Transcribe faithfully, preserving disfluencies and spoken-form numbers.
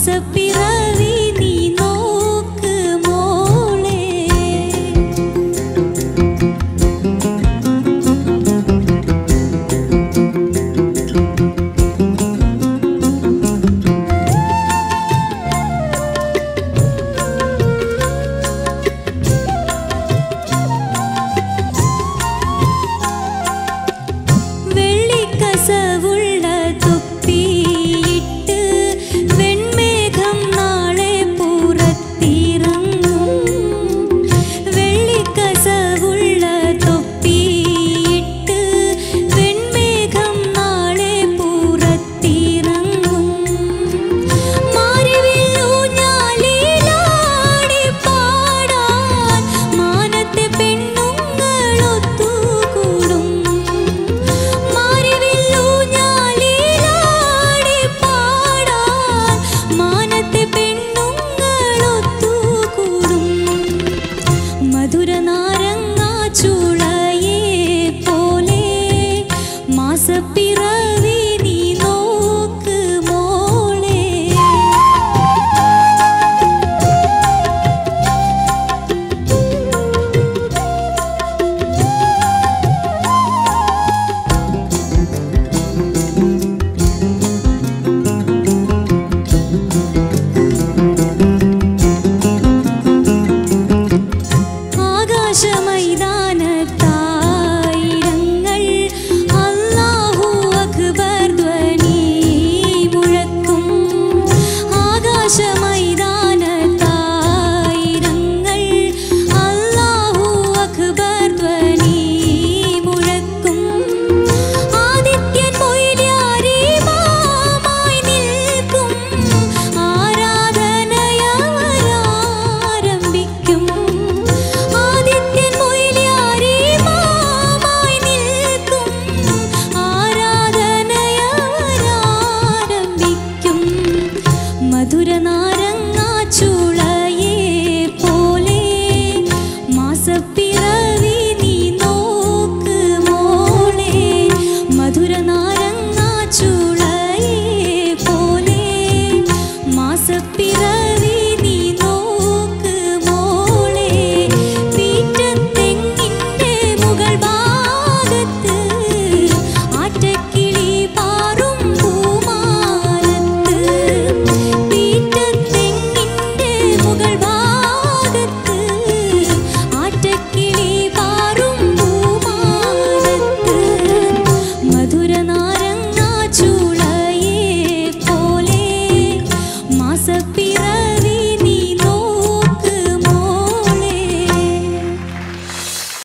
മാസപ്പിറവി നീ നോക്ക് മോളെ. വെള്ളിക്കസവുള്ള തൊപ്പിയിട്ട് വെൺമേഘം നാളെ പുറത്തിറങ്ങും. വെള്ളിക്കസവുള്ള തൊപ്പിയിട്ട് വെൺമേഘം നാളെ പുറത്തിറങ്ങും. മാരിവില്ലൂഞ്ഞാലിലാടി പാടാൻ മാനത്തെ പെണ്ണുങ്ങളൊത്തുകൂടും. മാരിവില്ലൂഞ്ഞാലിലാടി പാടാൻ മാനത്തെ പെണ്ണുങ്ങളൊത്തുകൂടും. മധുര നാരങ്ങാച്ചുളയെ പോലെ മാസപ്പിറവി നീ നോക്ക് മോളെ. ആകാശമൈതാനത്തായിരങ്ങൾ അല്ലാഹു അക്ബർ ധ്വനി മുഴക്കും. ആകാശമൈതാനത്തായിരങ്ങൾ അല്ലാഹു അക്ബർ ധ്വനി മുഴക്കും. ആദിത്യൻ മൊയ്ലാരിമാമായി നിൽക്കും. ആരാധനയവരാരംഭിക്കും. ആദിത്യൻ മൊയ്ലാരിമാമായി നിൽക്കും. ആരാധനയവരാരംഭിക്കും. മധുര നാരങ്ങാച്ചുളയെ പോലെ മാസപ്പിറവി നീ നോക്ക് മോളെ. മധുര നാരങ്ങാച്ചുളയെ പോലെ മാസപ്പിറവി നീ നോക്ക് മോളെ. പീറ്റത്തെങ്ങിൻ്റെ മുകൾ ഭാഗത്ത് ആറ്റക്കിളി പാറും പൂമാനത്ത്. പീറ്റത്തെങ്ങിൻ്റെ മുകൾ ഭാഗത്ത് ആറ്റക്കിളി പാറും പൂമാനത്ത്. മധുര നാരങ്ങാച്ചുളയെ പോലെ മാസപ്പിറവി